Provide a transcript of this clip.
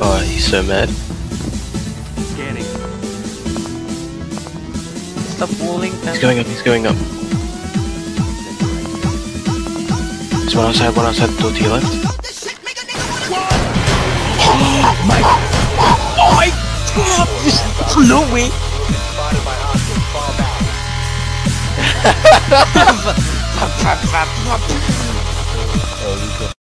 Oh, he's so mad. Scanning. Stop walling. He's going up, he's going up. There's one outside the door to your left. Oh my god! No way! Oh,